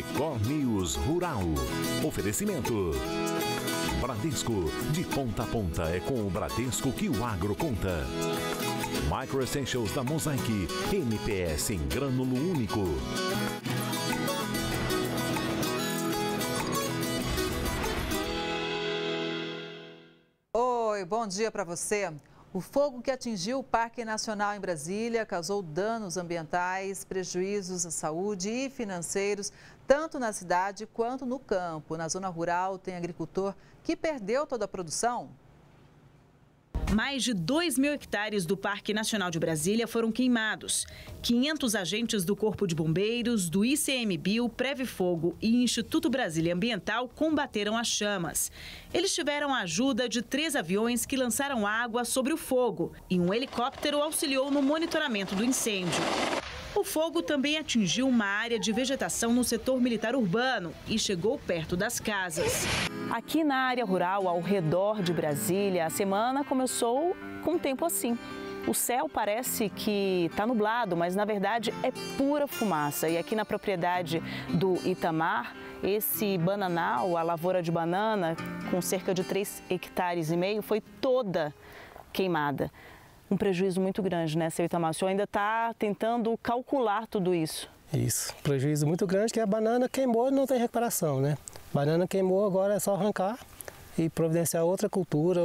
Record News Rural. Oferecimento. Bradesco, de ponta a ponta é com o Bradesco que o agro conta. Micro Essentials da Mosaic, MPS em grânulo único. Oi, bom dia para você. O fogo que atingiu o Parque Nacional em Brasília causou danos ambientais, prejuízos à saúde e financeiros, tanto na cidade quanto no campo. Na zona rural, tem agricultor que perdeu toda a produção. Mais de 2.000 hectares do Parque Nacional de Brasília foram queimados. 500 agentes do Corpo de Bombeiros, do ICMBio, Preve Fogo e Instituto Brasília Ambiental combateram as chamas. Eles tiveram a ajuda de 3 aviões que lançaram água sobre o fogo e um helicóptero auxiliou no monitoramento do incêndio. O fogo também atingiu uma área de vegetação no setor militar urbano e chegou perto das casas. Aqui na área rural, ao redor de Brasília, a semana começou com um tempo assim. O céu parece que está nublado, mas na verdade é pura fumaça. E aqui na propriedade do Itamar, esse bananal, a lavoura de banana, com cerca de 3,5 hectares, foi toda queimada. Um prejuízo muito grande, né, seu Itamar? O senhor ainda está tentando calcular tudo isso. Isso, prejuízo muito grande, que a banana queimou e não tem recuperação, né? Banana queimou, agora é só arrancar e providenciar outra cultura,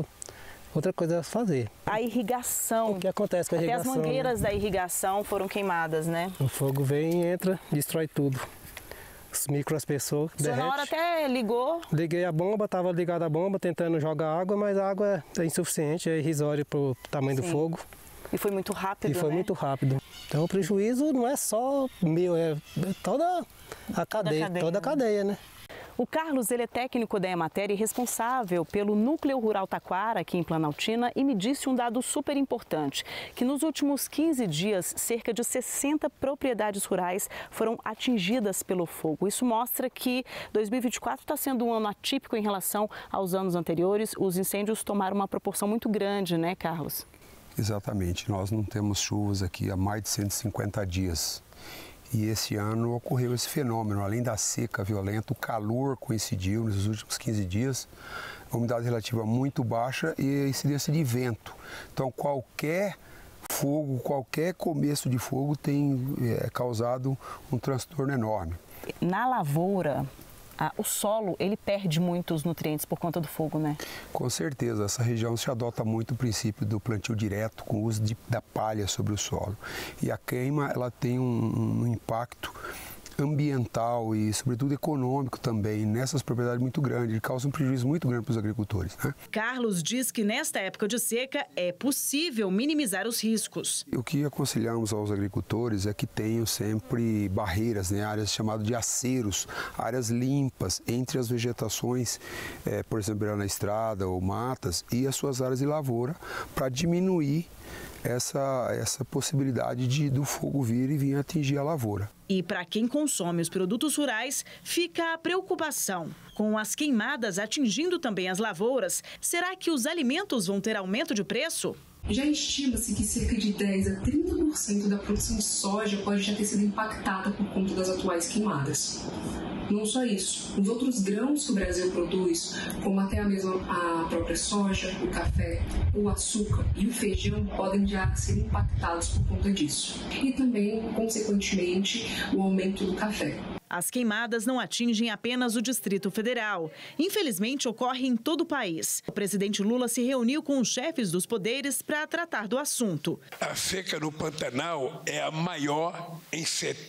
outra coisa a fazer. A irrigação. O que acontece com a irrigação? Até as mangueiras da irrigação foram queimadas, né? O fogo vem, entra, destrói tudo. Os microaspersores derretem. Na hora até ligou? Liguei a bomba, estava ligada a bomba, tentando jogar água, mas a água é insuficiente, é irrisória para o tamanho do fogo. E foi muito rápido, E foi muito rápido. Então o prejuízo não é só meu, é toda a cadeia, né? O Carlos, ele é técnico da Emater e responsável pelo Núcleo Rural Taquara, aqui em Planaltina, e me disse um dado super importante, que nos últimos 15 dias, cerca de 60 propriedades rurais foram atingidas pelo fogo. Isso mostra que 2024 está sendo um ano atípico em relação aos anos anteriores. Os incêndios tomaram uma proporção muito grande, né, Carlos? Exatamente. Nós não temos chuvas aqui há mais de 150 dias. E esse ano ocorreu esse fenômeno, além da seca violenta, o calor coincidiu nos últimos 15 dias, a umidade relativa muito baixa e a incidência de vento. Então qualquer fogo, qualquer começo de fogo tem causado um transtorno enorme. Na lavoura, o solo, ele perde muitos nutrientes por conta do fogo, né? Com certeza, essa região se adota muito o princípio do plantio direto com o uso da palha sobre o solo. E a queima, ela tem um impacto ambiental e, sobretudo, econômico também nessas propriedades muito grandes. Ele causa um prejuízo muito grande para os agricultores, né? Carlos diz que nesta época de seca é possível minimizar os riscos. O que aconselhamos aos agricultores é que tenham sempre barreiras, né? Áreas chamadas de aceros, áreas limpas entre as vegetações, por exemplo, na estrada ou matas, e as suas áreas de lavoura, para diminuir essa possibilidade do fogo vir e vir atingir a lavoura. E para quem consome os produtos rurais, fica a preocupação. Com as queimadas atingindo também as lavouras, será que os alimentos vão ter aumento de preço? Já estima-se que cerca de 10 a 30% da produção de soja pode já ter sido impactada por conta das atuais queimadas. Não só isso, os outros grãos que o Brasil produz, como até a própria soja, o café, o açúcar e o feijão, podem já ser impactados por conta disso. E também, consequentemente, o aumento do café. As queimadas não atingem apenas o Distrito Federal. Infelizmente, ocorre em todo o país. O presidente Lula se reuniu com os chefes dos poderes para tratar do assunto. A seca no Pantanal é a maior em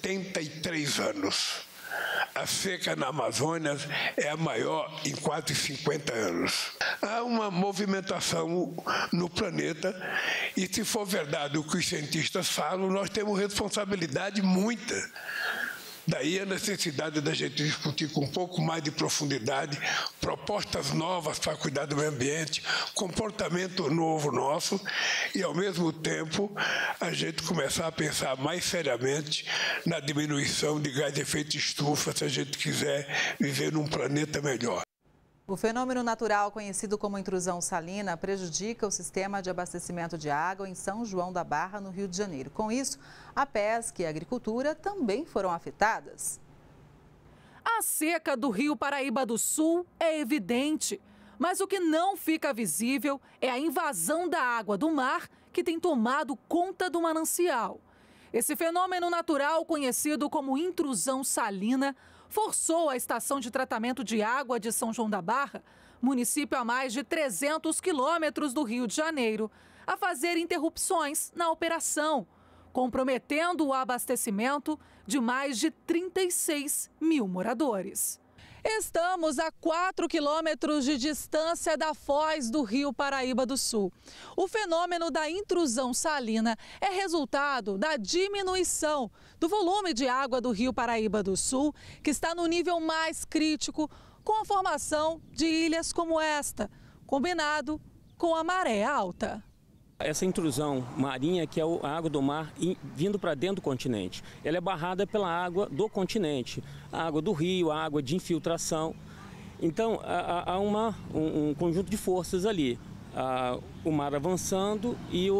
73 anos. A seca na Amazônia é a maior em quase 50 anos. Há uma movimentação no planeta e, se for verdade o que os cientistas falam, nós temos responsabilidade muita. Daí a necessidade da gente discutir com um pouco mais de profundidade propostas novas para cuidar do meio ambiente, comportamento novo nosso e, ao mesmo tempo, a gente começar a pensar mais seriamente na diminuição de gás de efeito estufa se a gente quiser viver num planeta melhor. O fenômeno natural conhecido como intrusão salina prejudica o sistema de abastecimento de água em São João da Barra, no Rio de Janeiro. Com isso, a pesca e a agricultura também foram afetadas. A seca do Rio Paraíba do Sul é evidente, mas o que não fica visível é a invasão da água do mar que tem tomado conta do manancial. Esse fenômeno natural, conhecido como intrusão salina, forçou a estação de tratamento de água de São João da Barra, município a mais de 300 quilômetros do Rio de Janeiro, a fazer interrupções na operação, comprometendo o abastecimento de mais de 36 mil moradores. Estamos a 4 quilômetros de distância da foz do Rio Paraíba do Sul. O fenômeno da intrusão salina é resultado da diminuição do volume de água do Rio Paraíba do Sul, que está no nível mais crítico, com a formação de ilhas como esta, combinado com a maré alta. Essa intrusão marinha, que é a água do mar vindo para dentro do continente, ela é barrada pela água do continente, a água do rio, a água de infiltração. Então, há um conjunto de forças ali, o mar avançando e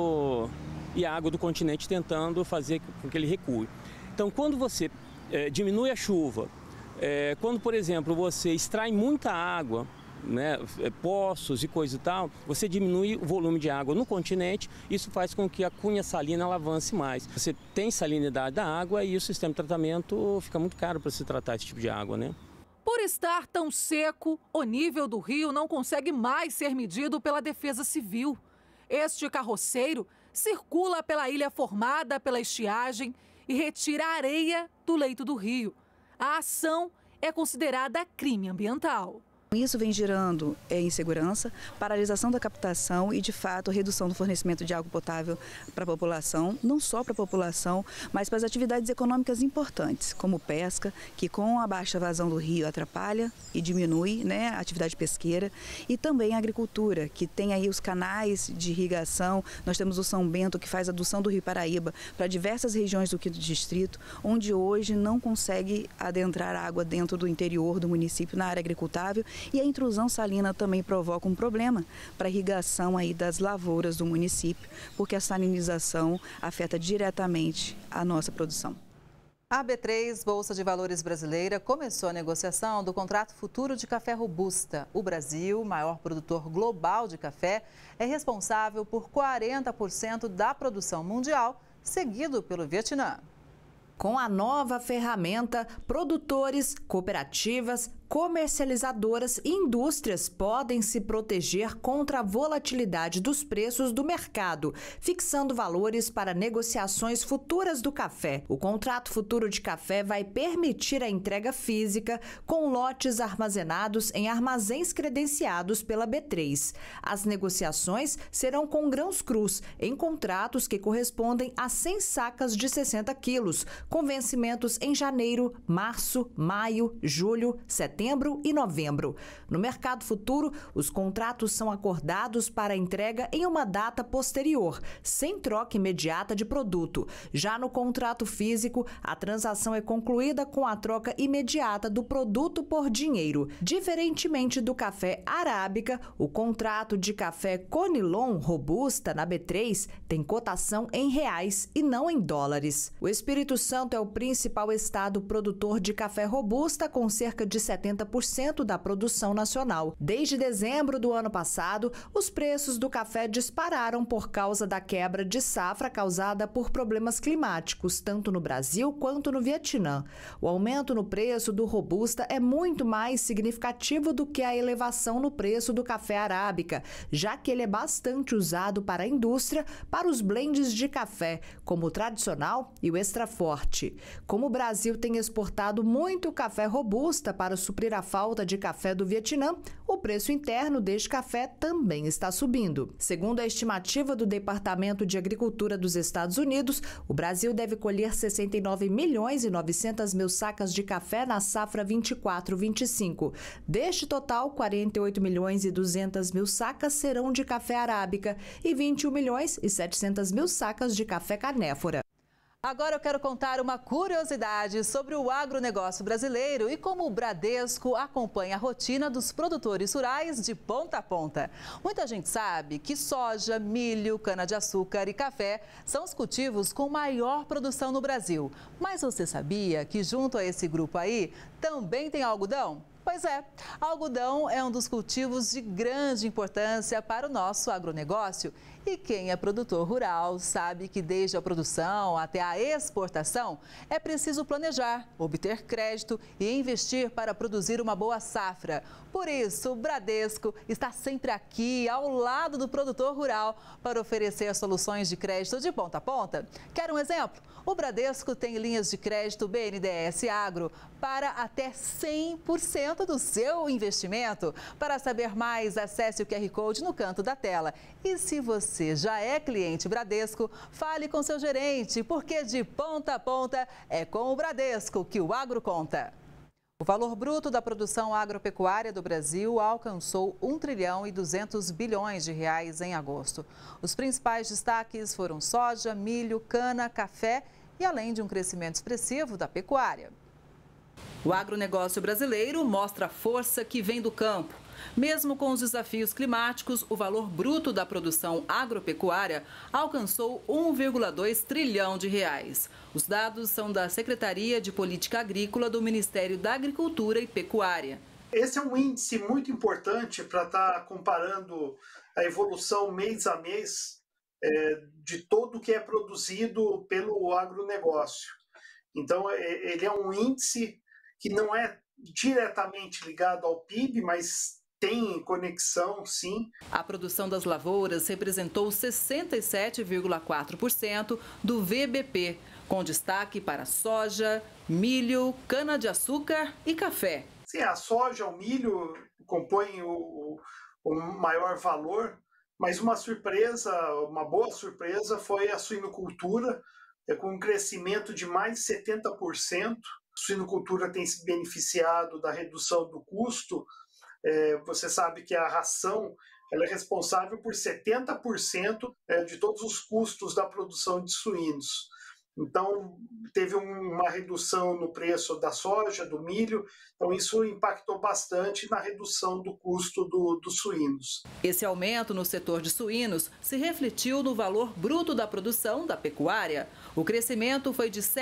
a água do continente tentando fazer com que ele recue. Então, quando você diminui a chuva, quando, por exemplo, você extrai muita água, né, poços e coisa e tal, você diminui o volume de água no continente, isso faz com que a cunha salina ela avance mais. Você tem salinidade da água e o sistema de tratamento fica muito caro para se tratar esse tipo de água, né? Por estar tão seco, o nível do rio não consegue mais ser medido pela Defesa Civil. Este carroceiro circula pela ilha formada pela estiagem e retira a areia do leito do rio. A ação é considerada crime ambiental. Isso vem gerando insegurança, paralisação da captação e, de fato, redução do fornecimento de água potável para a população, não só para a população, mas para as atividades econômicas importantes, como pesca, que com a baixa vazão do rio atrapalha e diminui, né, a atividade pesqueira, e também a agricultura, que tem aí os canais de irrigação. Nós temos o São Bento, que faz adução do Rio Paraíba para diversas regiões do quinto distrito, onde hoje não consegue adentrar água dentro do interior do município na área agricultável. E a intrusão salina também provoca um problema para a irrigação aí das lavouras do município, porque a salinização afeta diretamente a nossa produção. A B3, Bolsa de Valores brasileira, começou a negociação do contrato futuro de café robusta. O Brasil, maior produtor global de café, é responsável por 40% da produção mundial, seguido pelo Vietnã. Com a nova ferramenta, produtores, cooperativas, comercializadoras e indústrias podem se proteger contra a volatilidade dos preços do mercado, fixando valores para negociações futuras do café. O contrato futuro de café vai permitir a entrega física com lotes armazenados em armazéns credenciados pela B3. As negociações serão com grãos crus, em contratos que correspondem a 100 sacas de 60 quilos, com vencimentos em janeiro, março, maio, julho, setembro e novembro. No mercado futuro, os contratos são acordados para entrega em uma data posterior, sem troca imediata de produto. Já no contrato físico, a transação é concluída com a troca imediata do produto por dinheiro. Diferentemente do café arábica, o contrato de café Conilon Robusta na B3 tem cotação em reais e não em dólares. O Espírito Santo é o principal estado produtor de café robusta, com cerca de 70% da produção nacional. Desde dezembro do ano passado, os preços do café dispararam por causa da quebra de safra causada por problemas climáticos, tanto no Brasil quanto no Vietnã. O aumento no preço do robusta é muito mais significativo do que a elevação no preço do café arábica, já que ele é bastante usado para a indústria, para os blends de café, como o tradicional e o extra forte. Como o Brasil tem exportado muito café robusta para suprir a falta de café do Vietnã, o preço interno deste café também está subindo. Segundo a estimativa do Departamento de Agricultura dos Estados Unidos, o Brasil deve colher 69 milhões e 900 mil sacas de café na safra 24-25. Deste total, 48 milhões e 200 mil sacas serão de café arábica e 21 milhões e 700 mil sacas de café canéfora. Agora eu quero contar uma curiosidade sobre o agronegócio brasileiro e como o Bradesco acompanha a rotina dos produtores rurais de ponta a ponta. Muita gente sabe que soja, milho, cana-de-açúcar e café são os cultivos com maior produção no Brasil. Mas você sabia que junto a esse grupo aí também tem algodão? Pois é, algodão é um dos cultivos de grande importância para o nosso agronegócio. E quem é produtor rural sabe que desde a produção até a exportação é preciso planejar, obter crédito e investir para produzir uma boa safra. Por isso, o Bradesco está sempre aqui ao lado do produtor rural para oferecer soluções de crédito de ponta a ponta. Quer um exemplo? O Bradesco tem linhas de crédito BNDES Agro para até 100% do seu investimento. Para saber mais, acesse o QR Code no canto da tela. E se você já é cliente Bradesco, fale com seu gerente, porque de ponta a ponta é com o Bradesco que o agro conta. O valor bruto da produção agropecuária do Brasil alcançou 1 trilhão e 200 bilhões de reais em agosto. Os principais destaques foram soja, milho, cana, café e além de um crescimento expressivo da pecuária. O agronegócio brasileiro mostra a força que vem do campo. Mesmo com os desafios climáticos, o valor bruto da produção agropecuária alcançou 1,2 trilhão de reais. Os dados são da Secretaria de Política Agrícola do Ministério da Agricultura e Pecuária. Esse é um índice muito importante para estar comparando a evolução mês a mês de todo o que é produzido pelo agronegócio. Então, ele é um índice que não é diretamente ligado ao PIB, mas tem conexão, sim. A produção das lavouras representou 67,4% do VBP, com destaque para soja, milho, cana-de-açúcar e café. Sim, a soja, o milho compõem o maior valor, mas uma boa surpresa foi a suinocultura, com um crescimento de mais de 70%. A suinocultura tem se beneficiado da redução do custo. Você sabe que a ração ela é responsável por 70% de todos os custos da produção de suínos. Então, teve uma redução no preço da soja, do milho, então isso impactou bastante na redução do custo dos suínos. Esse aumento no setor de suínos se refletiu no valor bruto da produção da pecuária. O crescimento foi de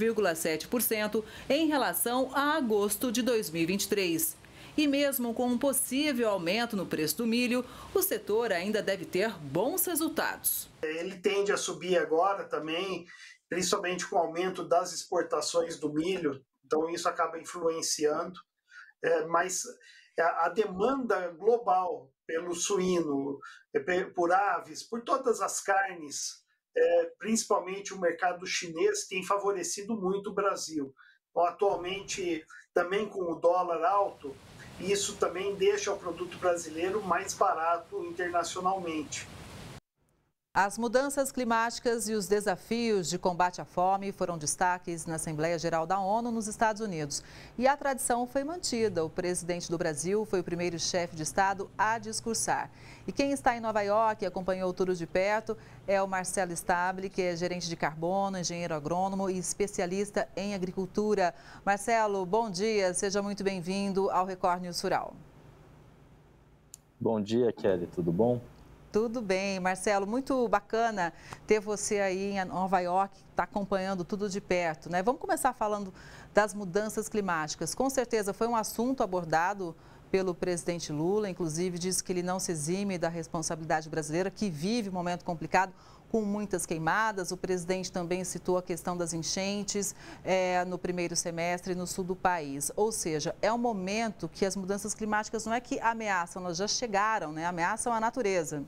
7,7% em relação a agosto de 2023. E mesmo com um possível aumento no preço do milho, o setor ainda deve ter bons resultados. Ele tende a subir agora também, principalmente com o aumento das exportações do milho, então isso acaba influenciando, mas a demanda global pelo suíno, por aves, por todas as carnes, principalmente o mercado chinês, tem favorecido muito o Brasil. Então, atualmente, também com o dólar alto, isso também deixa o produto brasileiro mais barato internacionalmente. As mudanças climáticas e os desafios de combate à fome foram destaques na Assembleia Geral da ONU nos Estados Unidos. E a tradição foi mantida. O presidente do Brasil foi o primeiro chefe de Estado a discursar. E quem está em Nova York e acompanhou tudo de perto é o Marcelo Stable, que é gerente de carbono, engenheiro agrônomo e especialista em agricultura. Marcelo, bom dia. Seja muito bem-vindo ao Record News Rural. Bom dia, Kelly. Tudo bom? Tudo bem, Marcelo, muito bacana ter você aí em Nova York, está acompanhando tudo de perto, né? Vamos começar falando das mudanças climáticas. Com certeza foi um assunto abordado pelo presidente Lula, inclusive disse que ele não se exime da responsabilidade brasileira, que vive um momento complicado com muitas queimadas. O presidente também citou a questão das enchentes no primeiro semestre no sul do país. Ou seja, é um momento que as mudanças climáticas não é que ameaçam, elas já chegaram, né? Ameaçam a natureza.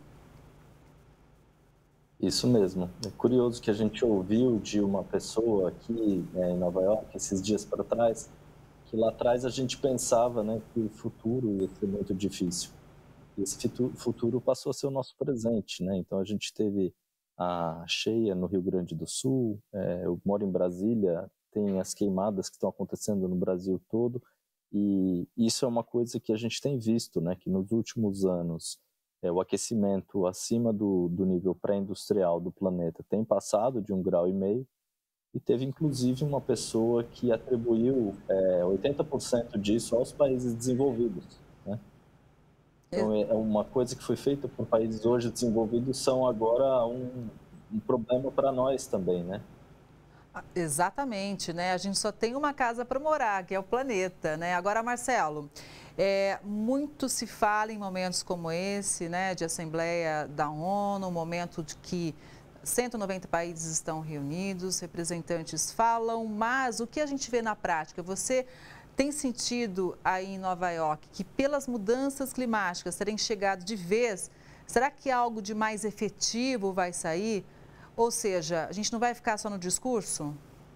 Isso mesmo. É curioso que a gente ouviu de uma pessoa aqui em Nova York, esses dias para trás, que lá atrás a gente pensava, né, que o futuro ia ser muito difícil. E esse futuro passou a ser o nosso presente, né? Então a gente teve a cheia no Rio Grande do Sul, eu moro em Brasília, tem as queimadas que estão acontecendo no Brasil todo, e isso é uma coisa que a gente tem visto, né, que nos últimos anos o aquecimento acima do nível pré-industrial do planeta tem passado de 1,5 graus, e teve inclusive uma pessoa que atribuiu 80% disso aos países desenvolvidos, né? Então, é uma coisa que foi feita por países hoje desenvolvidos são agora um problema para nós também, né? Exatamente, né? A gente só tem uma casa para morar, que é o planeta, né? Agora, Marcelo, muito se fala em momentos como esse, né, de Assembleia da ONU, um momento de que 190 países estão reunidos, representantes falam, mas o que a gente vê na prática? Você tem sentido aí em Nova York que pelas mudanças climáticas terem chegado de vez, será que algo de mais efetivo vai sair? Ou seja, a gente não vai ficar só no discurso?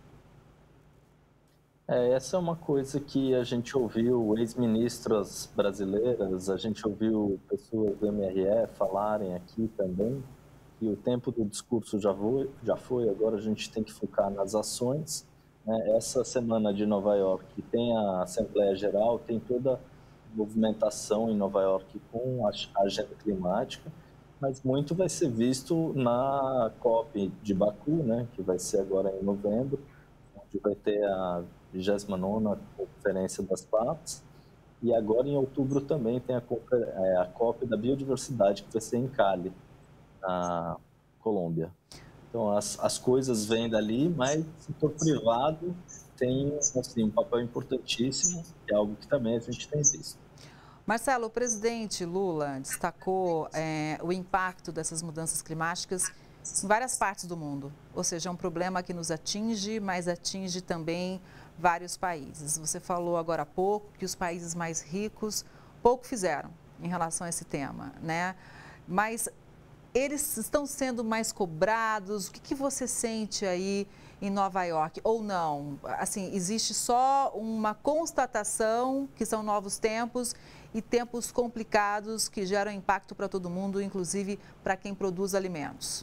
Essa é uma coisa que a gente ouviu ex-ministras brasileiras, a gente ouviu pessoas do MRE falarem aqui também, que o tempo do discurso já foi, agora a gente tem que focar nas ações. Essa semana de Nova York tem a Assembleia Geral, tem toda a movimentação em Nova York com a agenda climática, mas muito vai ser visto na COP de Baku, né, que vai ser agora em novembro, onde vai ter a 29ª Conferência das Partes, e agora em outubro também tem a COP da Biodiversidade, que vai ser em Cali, na Colômbia. Então, as coisas vêm dali, mas o setor privado tem assim, um papel importantíssimo, que é algo que também a gente tem visto. Marcelo, o presidente Lula destacou o impacto dessas mudanças climáticas em várias partes do mundo. Ou seja, é um problema que nos atinge, mas atinge também vários países. Você falou agora há pouco que os países mais ricos pouco fizeram em relação a esse tema, né? Mas eles estão sendo mais cobrados? O que você sente aí em Nova York? Ou não? Assim, existe só uma constatação que são novos tempos e tempos complicados que geram impacto para todo mundo, inclusive para quem produz alimentos?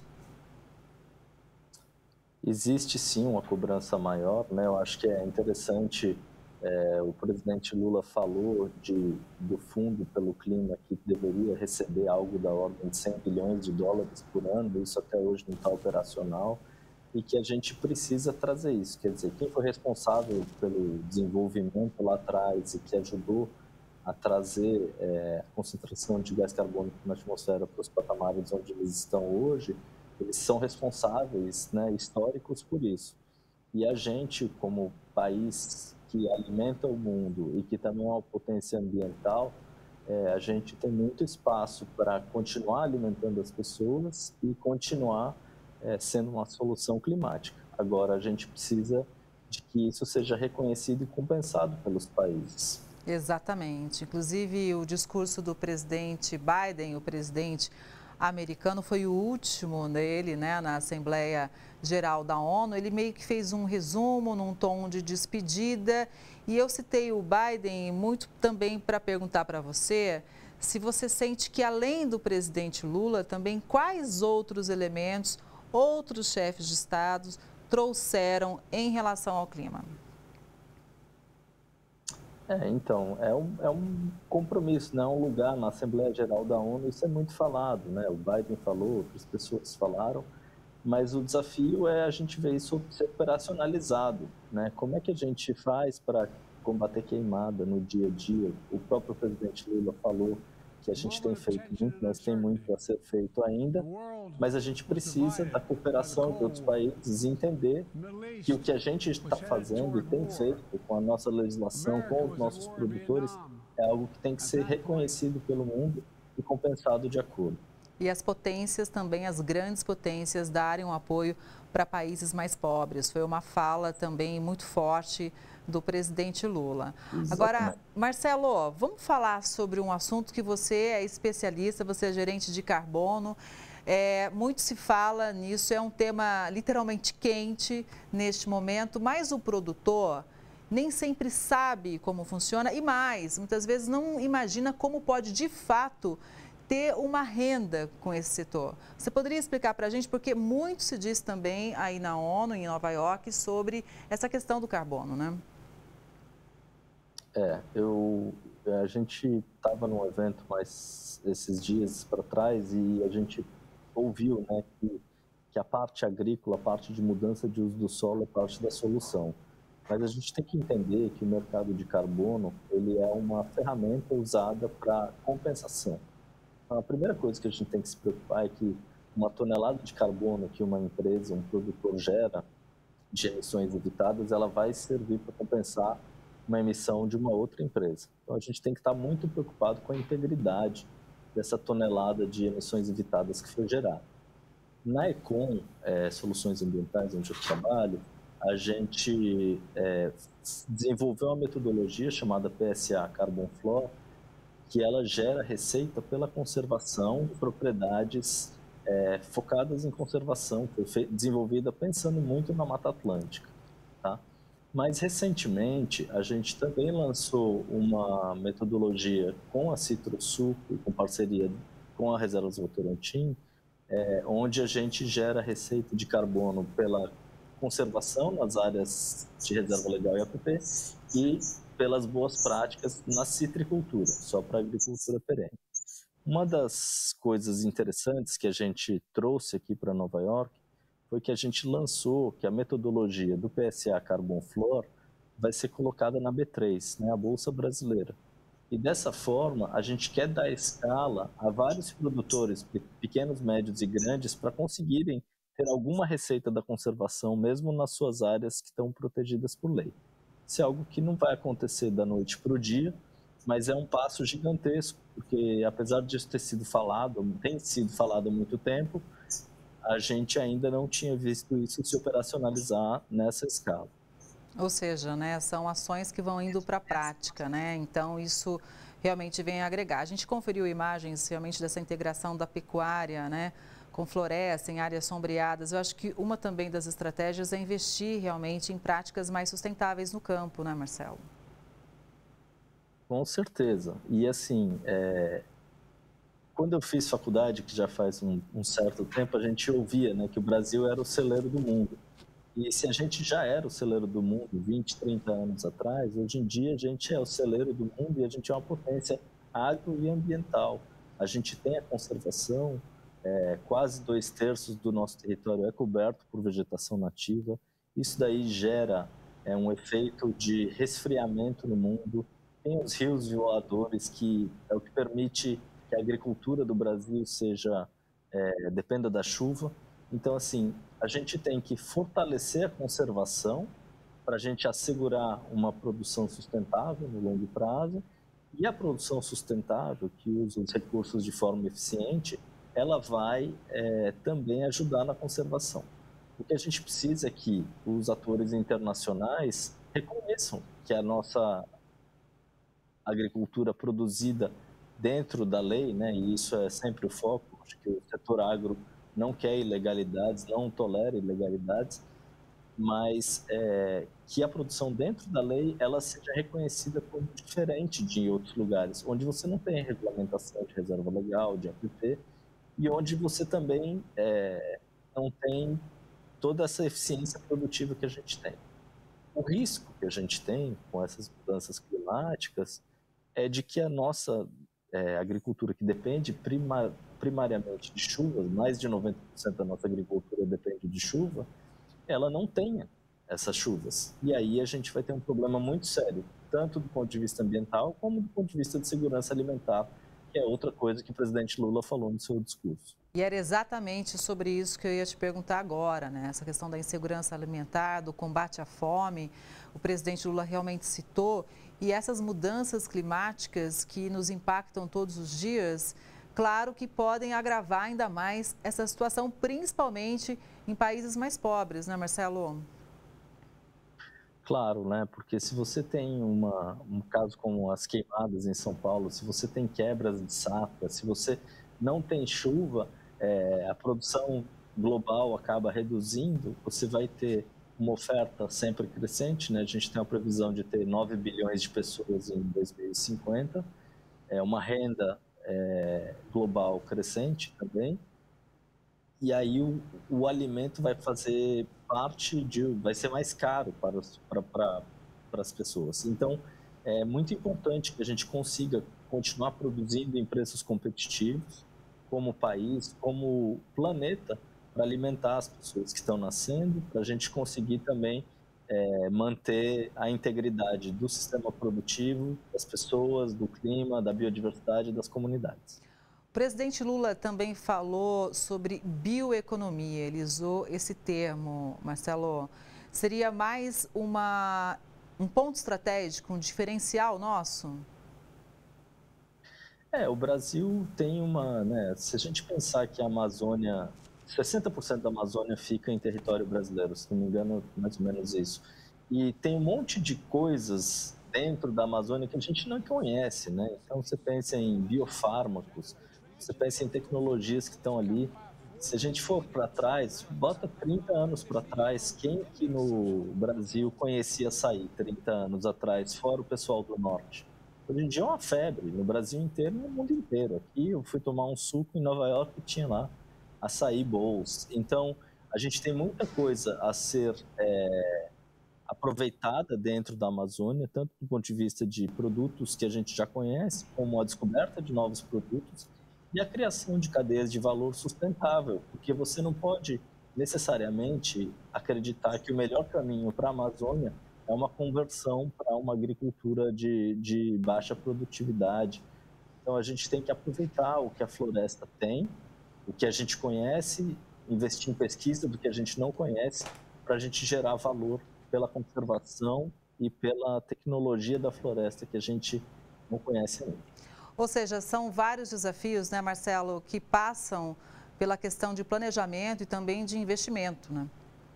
Existe sim uma cobrança maior, né? Eu acho que é interessante, o presidente Lula falou do Fundo pelo Clima, que deveria receber algo da ordem de 100 bilhões de dólares por ano, isso até hoje não está operacional, e que a gente precisa trazer isso. Quer dizer, quem foi responsável pelo desenvolvimento lá atrás e que ajudou a trazer a concentração de gás carbônico na atmosfera para os patamares onde eles estão hoje, eles são responsáveis, né, históricos por isso. E a gente, como país que alimenta o mundo e que também é uma potência ambiental, a gente tem muito espaço para continuar alimentando as pessoas e continuar sendo uma solução climática. Agora, a gente precisa de que isso seja reconhecido e compensado pelos países. Exatamente. Inclusive, o discurso do presidente Biden, o presidente americano, foi o último dele, né, na Assembleia Geral da ONU. Ele meio que fez um resumo num tom de despedida. E eu citei o Biden muito também para perguntar para você se você sente que, além do presidente Lula, também quais outros elementos, outros chefes de Estado trouxeram em relação ao clima. Então, é um compromisso, né? Um lugar na Assembleia Geral da ONU, isso é muito falado, né? O Biden falou, outras pessoas falaram, mas o desafio é a gente ver isso ser operacionalizado, né? Como é que a gente faz para combater queimada no dia a dia? O próprio presidente Lula falou que a gente tem feito muito, mas tem muito a ser feito ainda, mas a gente precisa da cooperação de outros países e entender que o que a gente está fazendo e tem feito com a nossa legislação, com os nossos produtores, é algo que tem que ser reconhecido pelo mundo e compensado de acordo. E as potências também, as grandes potências, darem um apoio para países mais pobres. Foi uma fala também muito forte do presidente Lula. Exatamente. Agora, Marcelo, vamos falar sobre um assunto que você é especialista, você é gerente de carbono. Muito se fala nisso, é um tema literalmente quente neste momento, mas o produtor nem sempre sabe como funciona e mais, muitas vezes não imagina como pode de fato ter uma renda com esse setor. Você poderia explicar para a gente, porque muito se diz também aí na ONU, em Nova York, sobre essa questão do carbono, né? A gente estava num evento mais esses dias para trás e a gente ouviu, né, que que a parte agrícola, a parte de mudança de uso do solo é parte da solução. Mas a gente tem que entender que o mercado de carbono ele é uma ferramenta usada para compensação. Então, a primeira coisa que a gente tem que se preocupar é que uma tonelada de carbono que uma empresa, um produtor gera de emissões evitadas, ela vai servir para compensar uma emissão de uma outra empresa. Então, a gente tem que estar muito preocupado com a integridade dessa tonelada de emissões evitadas que foi gerada. Na Econ, Soluções Ambientais, onde eu trabalho, a gente desenvolveu uma metodologia chamada PSA Carbon Floor, que ela gera receita pela conservação de propriedades focadas em conservação, foi desenvolvida pensando muito na Mata Atlântica. Tá? Mas, recentemente, a gente também lançou uma metodologia com a Citrosuc, com parceria com a Reservas Votorantim, onde a gente gera receita de carbono pela conservação nas áreas de reserva legal e APP e pelas boas práticas na citricultura, só para a agricultura perene. Uma das coisas interessantes que a gente trouxe aqui para Nova York foi que a gente lançou que a metodologia do PSA Carbon Floor vai ser colocada na B3, né, a Bolsa Brasileira. E dessa forma, a gente quer dar escala a vários produtores, pequenos, médios e grandes, para conseguirem ter alguma receita da conservação, mesmo nas suas áreas que estão protegidas por lei. Isso é algo que não vai acontecer da noite para o dia, mas é um passo gigantesco, porque apesar disso ter sido falado, tem sido falado há muito tempo, a gente ainda não tinha visto isso se operacionalizar nessa escala. Ou seja, né, são ações que vão indo para a prática, né? Então isso realmente vem agregar. A gente conferiu imagens realmente dessa integração da pecuária, né, com floresta, em áreas sombreadas. Eu acho que uma também das estratégias é investir realmente em práticas mais sustentáveis no campo, né, Marcelo? Com certeza. E assim, quando eu fiz faculdade, que já faz um certo tempo, a gente ouvia, né, que o Brasil era o celeiro do mundo. E se a gente já era o celeiro do mundo 20, 30 anos atrás, hoje em dia a gente é o celeiro do mundo e a gente é uma potência agro e ambiental. A gente tem a conservação, quase 2/3 do nosso território é coberto por vegetação nativa. Isso daí gera um efeito de resfriamento no mundo. Tem os rios voadores, que é o que permite que a agricultura do Brasil dependa da chuva. Então, assim, a gente tem que fortalecer a conservação para a gente assegurar uma produção sustentável no longo prazo. E a produção sustentável, que usa os recursos de forma eficiente, ela vai também ajudar na conservação. O que a gente precisa é que os atores internacionais reconheçam que a nossa agricultura produzida dentro da lei, né, e isso é sempre o foco, acho que o setor agro não quer ilegalidades, não tolera ilegalidades, mas que a produção dentro da lei ela seja reconhecida como diferente de outros lugares, onde você não tem regulamentação de reserva legal, de APP, e onde você também não tem toda essa eficiência produtiva que a gente tem. O risco que a gente tem com essas mudanças climáticas é de que a nossa agricultura, que depende primariamente de chuvas, mais de 90% da nossa agricultura depende de chuva, ela não tenha essas chuvas. E aí a gente vai ter um problema muito sério, tanto do ponto de vista ambiental, como do ponto de vista de segurança alimentar, que é outra coisa que o presidente Lula falou no seu discurso. E era exatamente sobre isso que eu ia te perguntar agora, né? Essa questão da insegurança alimentar, do combate à fome, o presidente Lula realmente citou, e essas mudanças climáticas que nos impactam todos os dias, claro que podem agravar ainda mais essa situação, principalmente em países mais pobres, né, Marcelo? Claro, né? Porque se você tem um caso como as queimadas em São Paulo, se você tem quebras de safra, se você não tem chuva, a produção global acaba reduzindo, você vai ter uma oferta sempre crescente, né? A gente tem a previsão de ter 9 bilhões de pessoas em 2050, uma renda global crescente também, e aí o alimento vai fazer vai ser mais caro para as pessoas. Então, é muito importante que a gente consiga continuar produzindo em preços competitivos, como país, como planeta, para alimentar as pessoas que estão nascendo, para a gente conseguir também manter a integridade do sistema produtivo, das pessoas, do clima, da biodiversidade e das comunidades. O presidente Lula também falou sobre bioeconomia, ele usou esse termo, Marcelo. Seria mais um ponto estratégico, um diferencial nosso? O Brasil tem se a gente pensar que a Amazônia, 60% da Amazônia fica em território brasileiro, se não me engano, mais ou menos isso. E tem um monte de coisas dentro da Amazônia que a gente não conhece, né? Então, você pensa em biofármacos, você pensa em tecnologias que estão ali. Se a gente for para trás, bota 30 anos para trás, quem que no Brasil conhecia açaí 30 anos atrás, fora o pessoal do Norte? Hoje em dia é uma febre, no Brasil inteiro e no mundo inteiro. Aqui eu fui tomar um suco em Nova York e tinha lá açaí bowls. Então, a gente tem muita coisa a ser aproveitada dentro da Amazônia, tanto do ponto de vista de produtos que a gente já conhece, como a descoberta de novos produtos e a criação de cadeias de valor sustentável, porque você não pode necessariamente acreditar que o melhor caminho para a Amazônia é uma conversão para uma agricultura de baixa produtividade. Então, a gente tem que aproveitar o que a floresta tem, o que a gente conhece, investir em pesquisa do que a gente não conhece, para a gente gerar valor pela conservação e pela tecnologia da floresta que a gente não conhece ainda. Ou seja, são vários desafios, né, Marcelo, que passam pela questão de planejamento e também de investimento, né?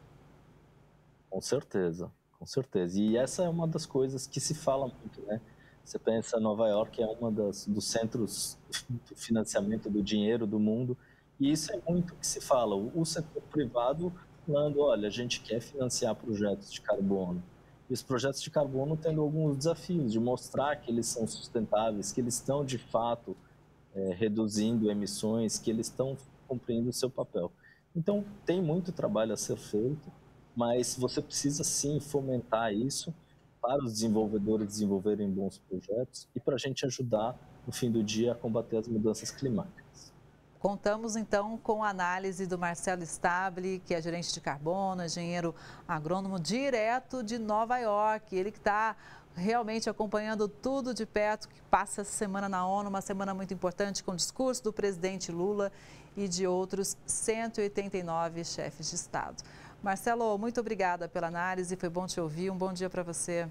Com certeza. Com certeza. E essa é uma das coisas que se fala muito, né? Você pensa, Nova York é uma dos centros do financiamento do dinheiro do mundo, e isso é muito o que se fala. O setor privado falando, olha, a gente quer financiar projetos de carbono. E os projetos de carbono tendo alguns desafios de mostrar que eles são sustentáveis, que eles estão, de fato, reduzindo emissões, que eles estão cumprindo o seu papel. Então, tem muito trabalho a ser feito, mas você precisa sim fomentar isso para os desenvolvedores desenvolverem bons projetos e para a gente ajudar, no fim do dia, a combater as mudanças climáticas. Contamos então com a análise do Marcelo Stabile, que é gerente de carbono, engenheiro agrônomo direto de Nova York. Ele que está realmente acompanhando tudo de perto, que passa essa semana na ONU, uma semana muito importante com o discurso do presidente Lula e de outros 189 chefes de Estado. Marcelo, muito obrigada pela análise, foi bom te ouvir, um bom dia para você.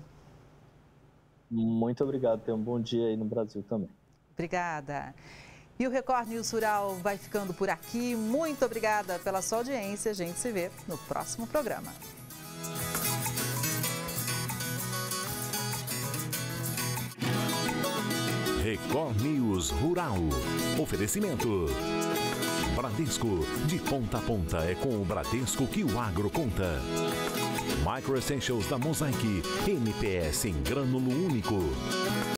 Muito obrigado, tenha um bom dia aí no Brasil também. Obrigada. E o Record News Rural vai ficando por aqui. Muito obrigada pela sua audiência. A gente se vê no próximo programa. Record News Rural. Oferecimento. Bradesco. De ponta a ponta é com o Bradesco que o agro conta. Micro Essentials da Mosaic. NPS em grânulo único.